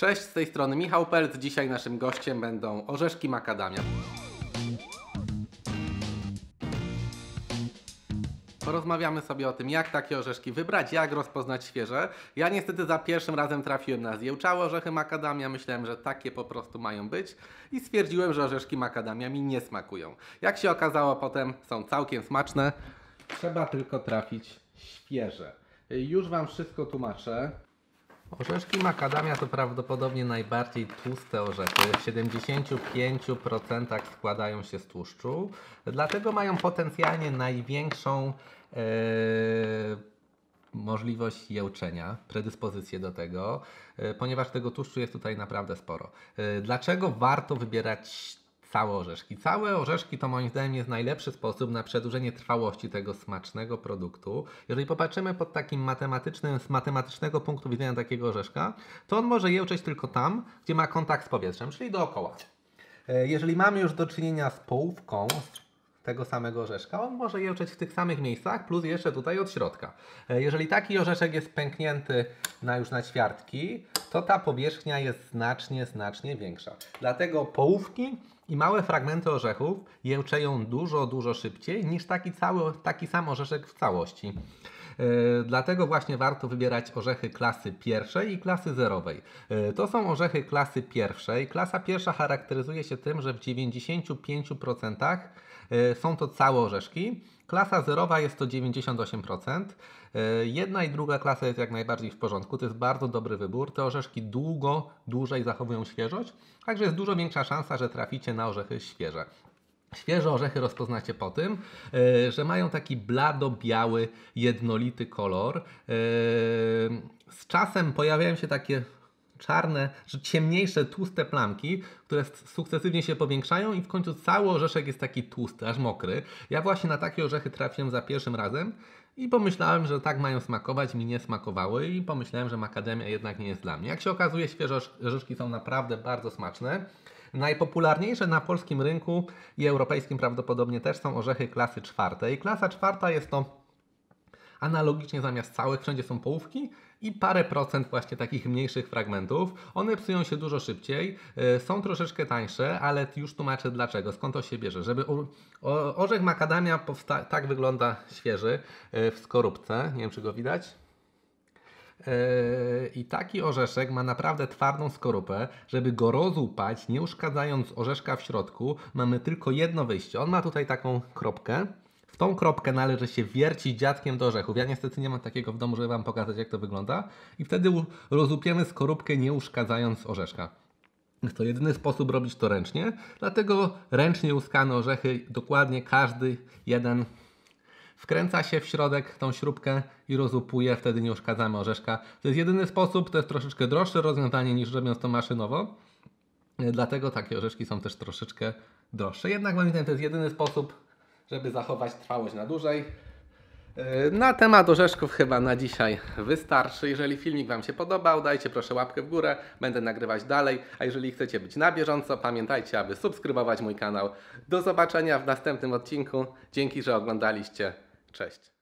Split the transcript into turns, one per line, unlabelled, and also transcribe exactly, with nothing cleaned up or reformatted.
Cześć, z tej strony Michał Pelc. Dzisiaj naszym gościem będą orzeszki makadamia. Porozmawiamy sobie o tym, jak takie orzeszki wybrać, jak rozpoznać świeże. Ja niestety za pierwszym razem trafiłem na zjełczałe orzechy makadamia. Myślałem, że takie po prostu mają być i stwierdziłem, że orzeszki makadamia mi nie smakują. Jak się okazało, potem są całkiem smaczne. Trzeba tylko trafić świeże. Już Wam wszystko tłumaczę. Orzeszki makadamia to prawdopodobnie najbardziej tłuste orzechy. W siedemdziesięciu pięciu procentach składają się z tłuszczu. Dlatego mają potencjalnie największą e, możliwość jełczenia, predyspozycję do tego, e, ponieważ tego tłuszczu jest tutaj naprawdę sporo. E, dlaczego warto wybierać całe orzeszki? Całe orzeszki to moim zdaniem jest najlepszy sposób na przedłużenie trwałości tego smacznego produktu. Jeżeli popatrzymy pod takim matematycznym, z matematycznego punktu widzenia takiego orzeszka, to on może jełczeć tylko tam, gdzie ma kontakt z powietrzem, czyli dookoła. Jeżeli mamy już do czynienia z połówką tego samego orzeszka, on może jełczeć w tych samych miejscach, plus jeszcze tutaj od środka. Jeżeli taki orzeszek jest pęknięty na już na ćwiartki, to ta powierzchnia jest znacznie, znacznie większa. Dlatego połówki i małe fragmenty orzechów jełczeją dużo, dużo szybciej niż taki, cały, taki sam orzeszek w całości. Yy, dlatego właśnie warto wybierać orzechy klasy pierwszej i klasy zerowej. Yy, to są orzechy klasy pierwszej. Klasa pierwsza charakteryzuje się tym, że w dziewięćdziesięciu pięciu procentach yy, są to całe orzeszki. Klasa zerowa jest to dziewięćdziesiąt osiem procent. Yy, jedna i druga klasa jest jak najbardziej w porządku. To jest bardzo dobry wybór. Te orzeszki długo, dłużej zachowują świeżość, także jest dużo większa szansa, że traficie na orzechy świeże. Świeże orzechy rozpoznacie po tym, yy, że mają taki blado-biały, jednolity kolor. Yy, z czasem pojawiają się takie czarne, że ciemniejsze, tłuste plamki, które sukcesywnie się powiększają i w końcu cały orzeszek jest taki tłusty, aż mokry. Ja właśnie na takie orzechy trafiłem za pierwszym razem i pomyślałem, że tak mają smakować, mi nie smakowały i pomyślałem, że makadamia jednak nie jest dla mnie. Jak się okazuje, świeże orzeszki są naprawdę bardzo smaczne. Najpopularniejsze na polskim rynku i europejskim prawdopodobnie też są orzechy klasy czwartej. Klasa czwarta jest to analogicznie zamiast całych, wszędzie są połówki i parę procent właśnie takich mniejszych fragmentów. One psują się dużo szybciej, yy, są troszeczkę tańsze, ale już tłumaczę dlaczego, skąd to się bierze. Żeby u, o, orzech makadamia powsta- tak wygląda świeży yy, w skorupce, nie wiem czy go widać. I taki orzeszek ma naprawdę twardą skorupę. Żeby go rozłupać, nie uszkadzając orzeszka w środku, mamy tylko jedno wyjście. On ma tutaj taką kropkę. W tą kropkę należy się wiercić dziadkiem do orzechów. Ja niestety nie mam takiego w domu, żeby Wam pokazać, jak to wygląda. I wtedy rozłupiemy skorupkę, nie uszkadzając orzeszka. Jest to jedyny sposób robić to ręcznie. Dlatego ręcznie łuskane orzechy, dokładnie każdy jeden, wkręca się w środek tą śrubkę i rozłupuje, wtedy nie uszkadzamy orzeszka. To jest jedyny sposób, to jest troszeczkę droższe rozwiązanie niż robiąc to maszynowo. Dlatego takie orzeszki są też troszeczkę droższe. Jednak moim zdaniem to jest jedyny sposób, żeby zachować trwałość na dłużej. Na temat orzeszków chyba na dzisiaj wystarczy. Jeżeli filmik Wam się podobał, dajcie proszę łapkę w górę, będę nagrywać dalej. A jeżeli chcecie być na bieżąco, pamiętajcie, aby subskrybować mój kanał. Do zobaczenia w następnym odcinku. Dzięki, że oglądaliście. Cześć.